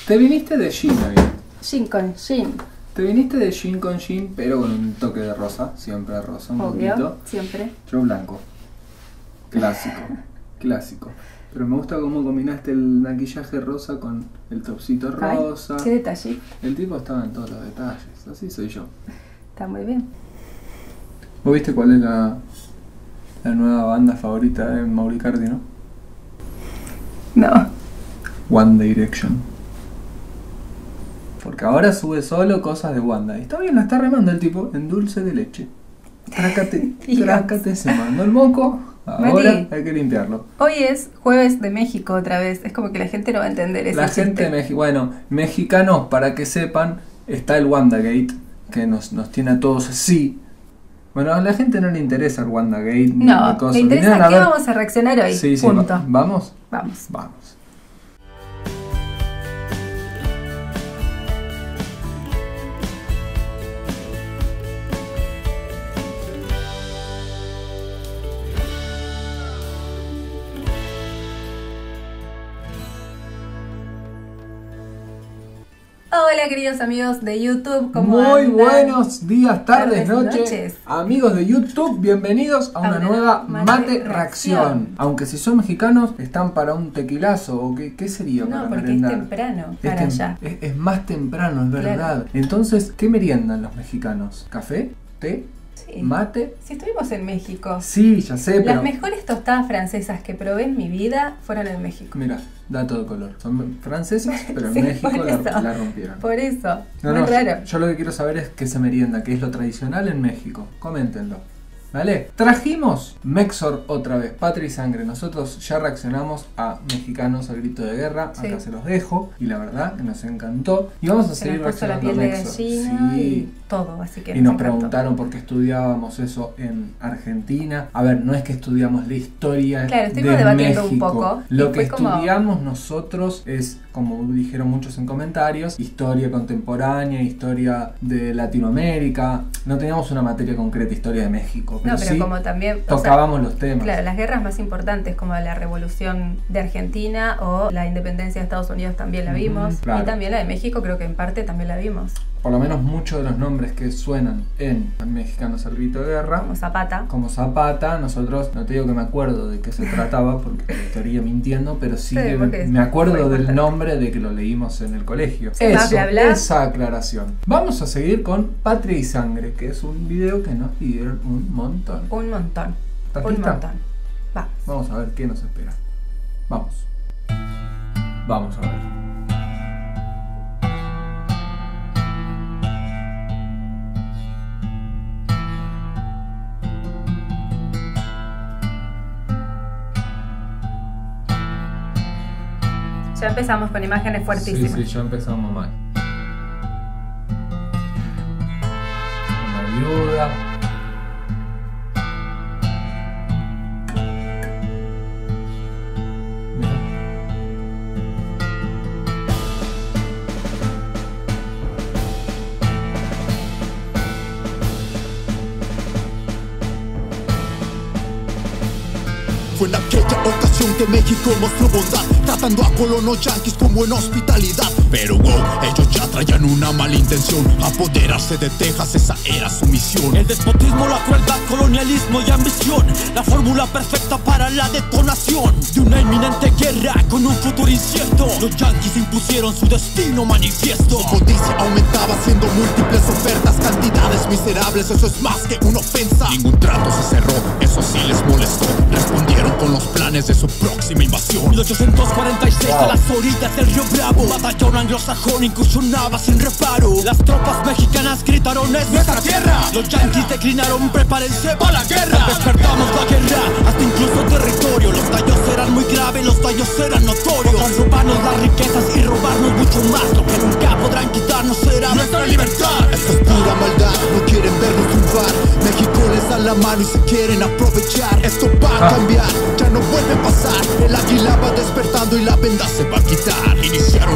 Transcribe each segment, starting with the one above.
Te viniste de jean, Navidad. Jean con jean. Te viniste de jean con jean, pero con un toque de rosa. Siempre rosa, un Obvio, poquito. siempre. Yo blanco. Clásico. Clásico. Pero me gusta cómo combinaste el maquillaje rosa con el topsito rosa. Ay, qué detalle. El tipo estaba en todos los detalles. Así soy yo. Está muy bien. ¿Vos viste cuál es la nueva banda favorita de Mauricardi, no? No. One Direction. Porque ahora sube solo cosas de Wanda. Y está bien, la está remando el tipo en dulce de leche. Trácate, trácate, se mandó el moco. Ahora Mati, hay que limpiarlo. Hoy es jueves de México otra vez. Es como que la gente no va a entender eso. La gente de México, bueno, mexicanos, para que sepan, está el WandaGate, que nos tiene a todos así. Bueno, a la gente no le interesa el WandaGate. No, le interesa qué vamos a reaccionar hoy. Sí, sí, punto. ¿Vamos? Vamos. Vamos. Hola queridos amigos de YouTube, ¿cómo Muy andan? buenos días, tardes, Tardes, noches. Amigos de YouTube, bienvenidos a una nueva Mate Reacción. Aunque si son mexicanos, están para un tequilazo o qué sería para No, porque merendar. es temprano para allá. Es más temprano, es verdad. Claro. Entonces, ¿qué meriendan los mexicanos? ¿Café? ¿Té? Sí. ¿Mate? Si estuvimos en México. Sí, ya sé, pero... Las mejores tostadas francesas que probé en mi vida fueron en México. Mira, dato de color. Son francesas, pero en Sí, México por eso. la rompieron. Por eso, No, muy no, raro. yo lo que quiero saber es qué se merienda, qué es lo tradicional en México. Coméntenlo. ¿Vale? Trajimos Mexor otra vez, Patria y Sangre. Nosotros ya reaccionamos a Mexicanos al Grito de Guerra. Sí. Acá se los dejo. Y la verdad que nos encantó. Y vamos a Se seguir nos puso la reaccionando piel a de Mexor. gallina Sí. y todo, así que Y nos encantó. preguntaron por qué estudiábamos eso en Argentina. A ver, no es que estudiamos la historia Claro, estuvimos de debatiendo México. un poco, Lo y que fue como- estudiamos nosotros es, como dijeron muchos en comentarios, historia contemporánea, historia de Latinoamérica. No teníamos una materia concreta, historia de México. Pero No, pero sí como también o sea, tocábamos los temas. claro, las guerras más importantes como la revolución de Argentina o la independencia de Estados Unidos también la vimos. claro. Y también la de México creo que en parte también la vimos. Por lo menos muchos de los nombres que suenan en Mexicanos al Grito de Guerra, Como Zapata. como Zapata, nosotros, no te digo que me acuerdo de qué se trataba, porque estaría mintiendo, pero sí, Sí, que porque me acuerdo fue del importante. nombre de que lo leímos en el colegio. Sí, bla, bla, bla. Esa aclaración. Vamos a seguir con Patria y Sangre, que es un video que nos pidieron un montón. Un montón. ¿Estás Un lista? montón. Vamos. Vamos a ver qué nos espera. Vamos. Vamos a ver. Ya empezamos con imágenes fuertísimas. Sí, ya empezamos mal. Una viuda. Mira. Fue en aquella ocasión que México mostró bondad, tratando a colonos yanquis con buena hospitalidad. Pero ellos ya traían una mala intención, apoderarse de Texas, esa era su misión. El despotismo, la crueldad, colonialismo y ambición, la fórmula perfecta para la detonación de una inminente guerra con un futuro incierto. Los yanquis impusieron su destino manifiesto. Su codicia aumentaba haciendo múltiples ofertas, cantidades miserables, eso es más que una ofensa. Ningún trato se cerró, eso sí les molestó. Respondieron con los planes de su próxima invasión. 1846 a las orillas del río Bravo, batallón anglosajón incursionaba sin reparo. Las tropas mexicanas gritaron: ¡es nuestra tierra! Los yanquis declinaron: ¡prepárense para la guerra! Despertamos la guerra, hasta incluso territorio. Los daños eran muy graves, los daños eran notorios. Podrán robarnos las riquezas y robarnos mucho más. Lo que nunca podrán quitarnos será nuestra libertad. Esto es pura maldad, no quieren vernos triunfar. México les da la mano y se quieren aprovechar. Esto va a cambiar, ya no vuelve a pasar. El águila va despertando y la venda se va a quitar. Iniciaron las batallas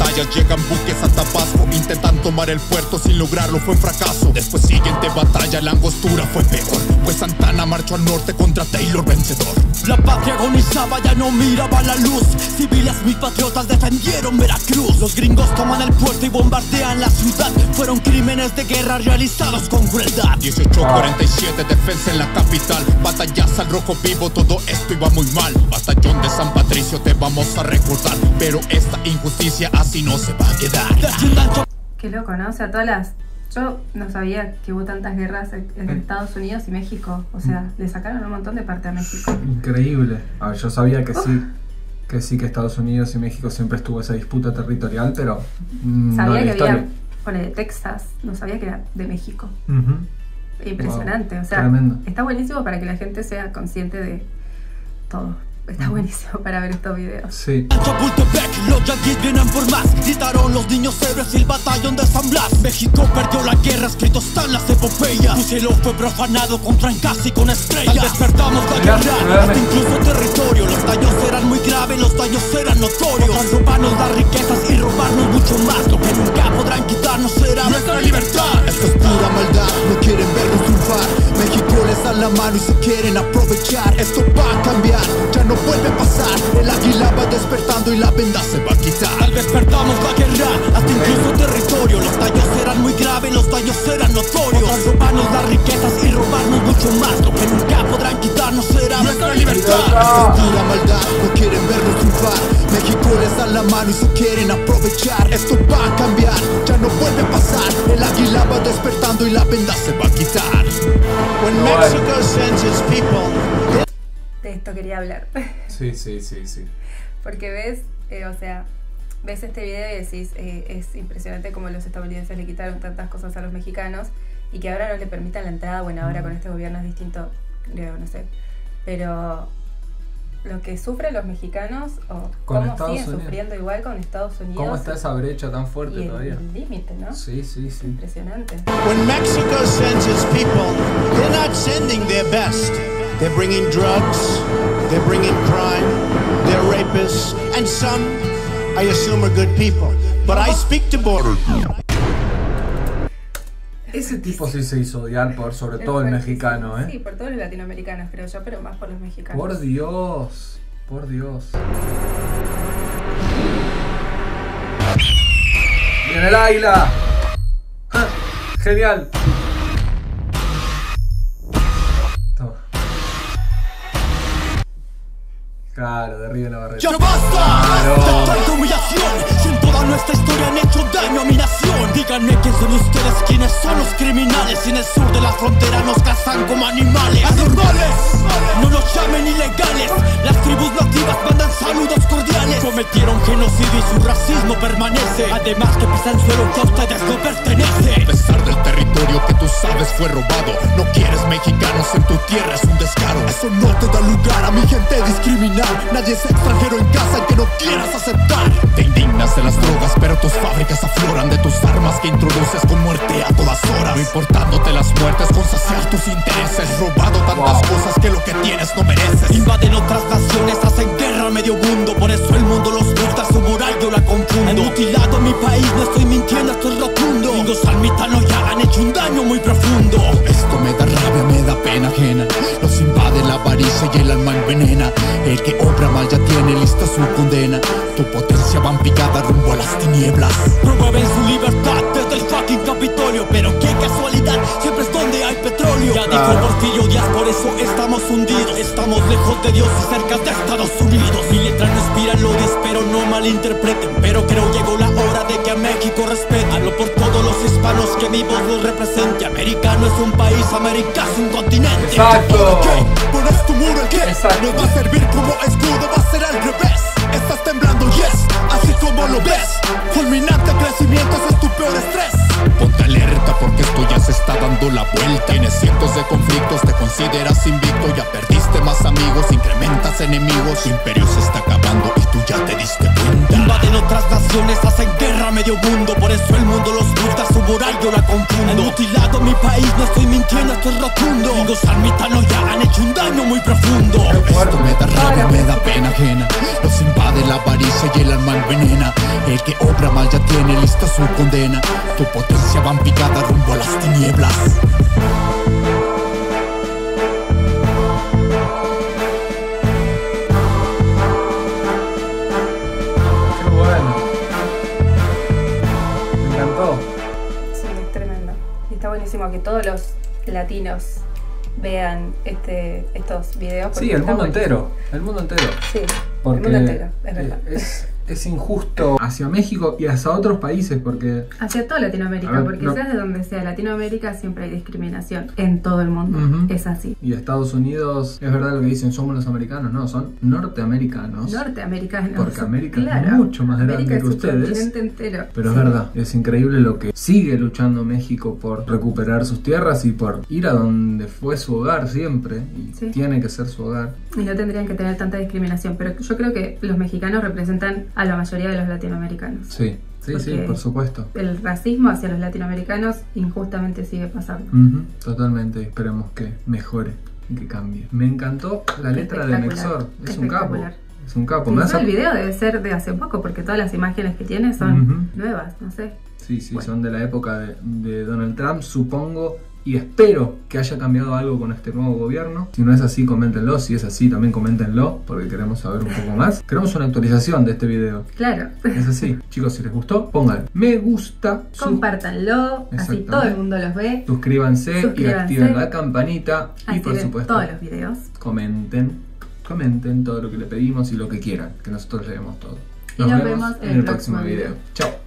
batallas, llegan buques a Tabasco, intentan tomar el puerto, sin lograrlo fue un fracaso. Después siguiente batalla, la Angostura fue peor, pues Santana marchó al norte contra Taylor vencedor. La patria agonizaba, ya no miraba la luz. Civiles, mis patriotas defendieron Veracruz. Los gringos toman el puerto y bombardean la ciudad. Fueron crímenes de guerra realizados con crueldad. 1847, defensa en la capital. Batallas al rojo vivo, todo esto iba muy mal. Batallón de San Patricio, te vamos a recordar, pero esta injusticia así no se va a quedar. Qué loco, ¿no? O sea, yo no sabía que hubo tantas guerras en Estados Unidos y México. O sea, le sacaron un montón de parte a México. Increíble. A ver, yo sabía que sí, que Estados Unidos y México siempre estuvo esa disputa territorial, pero sabía no que había, de Texas, no sabía que era de México. Impresionante, wow, o sea, tremendo. Está buenísimo para que la gente sea consciente de todo. Está buenísimo para ver estos videos. Sí. Chapultepec, los yanquis vienen por más. Gritaron los niños héroes y el batallón de San Blas. México perdió la guerra, escritos están las epopeyas. Tu cielo fue profanado con trancas y con estrellas. Al despertamos la guerra, hasta incluso territorio. Los daños eran muy graves, los daños eran notorios. Van robarnos las riquezas y robarnos mucho más. Lo que nunca podrán quitarnos será nuestra libertad. Esto es pura maldad, no quieren vernos triunfar. México les da la mano y se quieren aprovechar. Esto va a cambiar, ya no vuelve a pasar. El águila va despertando y la venda se va a quitar. Al despertamos la guerra, hasta incluso territorio. Los daños eran muy graves, los daños eran notorios. Podrán robarnos las riquezas y robarnos mucho más. Lo que nunca podrán quitarnos será nuestra libertad. Esto es pura maldad, no quieren vernos triunfar. México les da la mano y se quieren aprovechar. Esto va a cambiar, ya no vuelve a pasar. El águila va despertando y la venda se va a quitar. When Mexico sends its people. De esto quería hablar. Sí. Porque ves, ves este video y decís, es impresionante cómo los estadounidenses le quitaron tantas cosas a los mexicanos y que ahora no le permitan la entrada. Bueno, ahora con este gobierno es distinto, creo, no sé. Pero lo que sufren los mexicanos o cómo siguen sufriendo igual con Estados Unidos. ¿Cómo está esa brecha tan fuerte todavía? El límite, ¿no? Sí. Impresionante. When Mexico sends its people, they're not sending their best. They're bringing drugs, they're bringing crime, they're rapists, and some, I assume, are good people. But I speak to border. Ese tipo sí se hizo odiar sobre todo el mexicano, ¿eh? Sí, por todos los latinoamericanos, creo yo, pero más por los mexicanos. Por Dios. ¡Viene el águila! ¡Ja! ¡Genial! Toma. Claro, derribe la barrera. ¡Ya basta! ¡Tanta humillación! Si en toda nuestra historia han hecho daño a mi nación. Díganme quién son ustedes, quiénes son los criminales. Si en el sur de la frontera nos cazan como animales. ¡Anormales! No nos llamen ilegales. Las tribus nativas mandan saludos cordiales. Cometieron genocidio y su racismo permanece. Además que pisan suelo que a ustedes no pertenece. A pesar del territorio que tú sabes fue robado, no quieres mexicanos en tu tierra, es un descaro. Eso no te da lugar a mi gente discriminar. Nadie es extranjero en casa que no quieras aceptar. Te indignas de las drogas, pero tus fábricas afloran de tus armas que introduces con muerte a todas horas. No importándote las muertes con saciar tus intereses. Robado tantas cosas que lo que tienes no mereces. Invaden otras naciones, hacen guerra a medio mundo. Por eso el mundo los gusta, su moral yo la confundo. Han mutilado mi país, no estoy mintiendo, esto es rotundo. Gringos almitanos ya han hecho un daño muy profundo. Esto me da rabia, me da pena ajena. Los invade la avaricia y el alma envenena. El que obra mal ya tiene lista su condena. Tu potencia va en picada rumbo a las tinieblas. Promueven su libertad desde el fucking Capitolio. Pero qué casualidad, siempre es donde hay petróleo. Ya dijo Porfirio Díaz, por eso estamos hundidos. Estamos lejos de Dios y cerca de Estados Unidos. Mi letra no inspira el odio, espero no malinterpreten. Pero creo llegó la hora de que a México respeten. Hablo por todos los hispanos, que mi voz los represente. Americano es un país, América es un continente. Exacto. ¿Qué? ¿Pones tu muro en qué? Exacto. Nos va a servir como escudo, va a ser al revés. Estás temblando, yes, así como lo ves. Fulminante crecimiento, ese es tu peor estrés. Ponte alerta porque esto ya se está dando la vuelta. Tienes cientos de conflictos, te consideras invicto. Ya perdiste más amigos, incrementas enemigos. Tu imperio se está acabando y tú ya te diste cuenta. Invaden otras naciones, hacen guerra a medio mundo. Por eso el mundo los busca, su moral yo la confundo. Han mutilado mi país, no estoy mintiendo, esto es rotundo. Los almitanos ya han hecho un daño muy profundo. Esto me da rabia, me da pena ajena. Los invade la avaricia y el alma envenena. El que obra mal ya tiene lista su condena. Tu potencia va en picada rumbo a las tinieblas. Qué bueno. Me encantó. Sí, es tremendo. Y está buenísimo que todos los latinos vean estos videos. Sí, el mundo entero. El mundo entero. Sí, Porque el mundo entero, es verdad. Es injusto hacia México y hacia otros países porque... Hacia toda Latinoamérica, A ver, porque no. seas de donde sea, Latinoamérica siempre hay discriminación. En todo el mundo. Ujú. Es así. Y Estados Unidos, es verdad lo que dicen, somos los americanos, no, son norteamericanos. Norteamericanos. Porque América Claro, es mucho más grande América que es un ustedes. continente entero. Pero Sí. es verdad, es increíble lo que sigue luchando México por recuperar sus tierras y por ir a donde fue su hogar siempre. Y Sí. tiene que ser su hogar. Y no tendrían que tener tanta discriminación, pero yo creo que los mexicanos representan a la mayoría de los latinoamericanos. Sí, sí, sí, Porque por supuesto. El racismo hacia los latinoamericanos injustamente sigue pasando. Ujú, totalmente, esperemos que mejore y que cambie. Me encantó la letra de Espectacular, Mexor, es un capo. espectacular. Es un capo. Incluso el video debe ser de hace poco, porque todas las imágenes que tiene son Ujú. nuevas, no sé. Sí, sí, Bueno. son de la época de Donald Trump, supongo, y espero que haya cambiado algo con este nuevo gobierno. Si no es así, coméntenlo. Si es así, también coméntenlo, porque queremos saber un poco más. Queremos una actualización de este video. Claro. Es así. Chicos, si les gustó, pongan me gusta, Compártanlo, así Exactamente. todo el mundo los ve. suscríbanse y Suscríbanse. activen la campanita. Y por Activen supuesto, todos los videos. comenten todo lo que le pedimos y lo que quieran, que nosotros leemos todo. Y nos vemos en el próximo video. Chao.